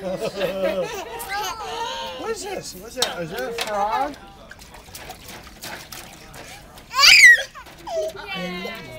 What is this? What's that? Is that a frog?